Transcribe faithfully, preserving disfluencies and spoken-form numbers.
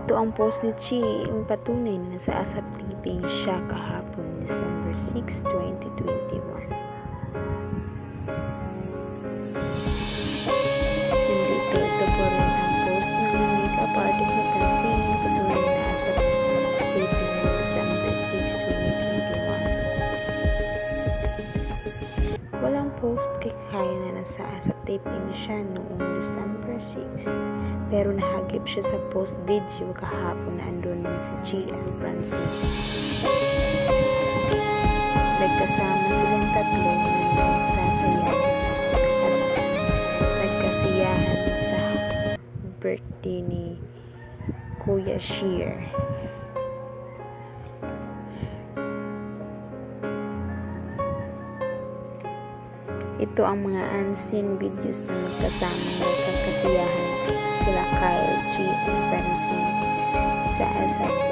Ito ang post ni Chi, yung patunay na nasa asap taping siya kahapon December sixth, twenty twenty-one. Nandito, ito po rin ang post ng makeup artist na Francine, patunay na asap taping ng December sixth, twenty twenty-one. Walang post kay Kaya na nasa asap taping siya noong December sixth. Pero nahagip siya sa post video kahapon na andun si Chi at Francine. Nagkasama silang tatlo na nagsasayaw at nagkasiyahan sa birthday ni Kuya Sheer. Ito ang mga unseen videos na magkasama nagkakasiyahan sila Kyle, Chi, and Francine sa asap